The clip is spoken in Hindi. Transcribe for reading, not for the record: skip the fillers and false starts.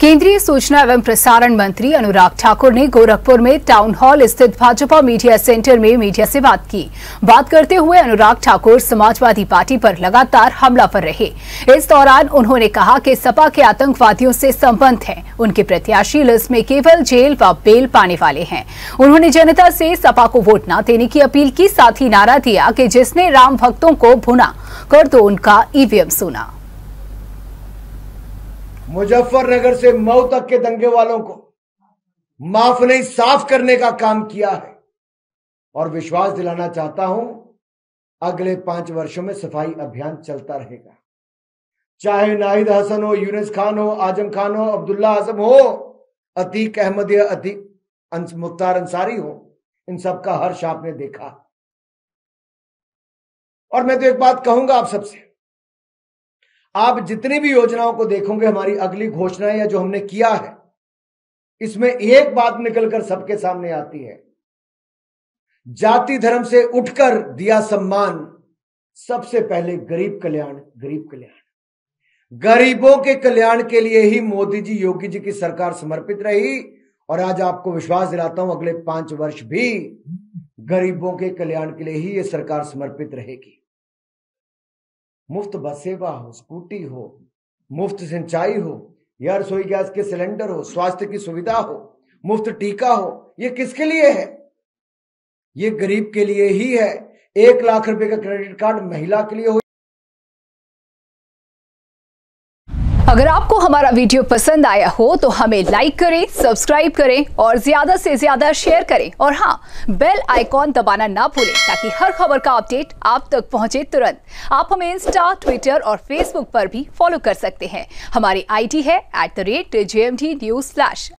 केंद्रीय सूचना एवं प्रसारण मंत्री अनुराग ठाकुर ने गोरखपुर में टाउन हॉल स्थित भाजपा मीडिया सेंटर में मीडिया से बात की। बात करते हुए अनुराग ठाकुर समाजवादी पार्टी पर लगातार हमलावर रहे। इस दौरान उन्होंने कहा कि सपा के आतंकवादियों से संबंध है। उनके प्रत्याशी लिस्ट में केवल जेल व बेल पाने वाले हैं। उन्होंने जनता से सपा को वोट न देने की अपील की, साथ ही नारा दिया कि जिसने राम भक्तों को भुना कर दो उनका ईवीएम सुना। मुजफ्फरनगर से मऊ तक के दंगे वालों को माफ नहीं, साफ करने का काम किया है और विश्वास दिलाना चाहता हूं अगले 5 वर्षों में सफाई अभियान चलता रहेगा। चाहे नाहिद हसन हो, यूनुस खान हो, आजम खान हो, अब्दुल्ला आजम हो, अतीक अहमद या मुख्तार अंसारी हो, इन सबका हर्ष आपने देखा। और मैं तो एक बात कहूंगा आप सबसे, आप जितनी भी योजनाओं को देखोगे, हमारी अगली घोषणाएं या जो हमने किया है, इसमें एक बात निकलकर सबके सामने आती है। जाति धर्म से उठकर दिया सम्मान, सबसे पहले गरीब कल्याण। गरीब कल्याण, गरीबों के कल्याण के लिए ही मोदी जी, योगी जी की सरकार समर्पित रही और आज आपको विश्वास दिलाता हूं अगले 5 वर्ष भी गरीबों के कल्याण के लिए ही यह सरकार समर्पित रहेगी। मुफ्त बस सेवा हो, स्कूटी हो, मुफ्त सिंचाई हो, या रसोई गैस के सिलेंडर हो, स्वास्थ्य की सुविधा हो, मुफ्त टीका हो, ये किसके लिए है? ये गरीब के लिए ही है। 1 लाख रुपए का क्रेडिट कार्ड महिला के लिए हो। अगर आपको हमारा वीडियो पसंद आया हो तो हमें लाइक करें, सब्सक्राइब करें और ज्यादा से ज्यादा शेयर करें। और हाँ, बेल आइकॉन दबाना ना भूलें ताकि हर खबर का अपडेट आप तक पहुंचे तुरंत। आप हमें इंस्टा, ट्विटर और फेसबुक पर भी फॉलो कर सकते हैं। हमारी आईडी है @JMT News Flash।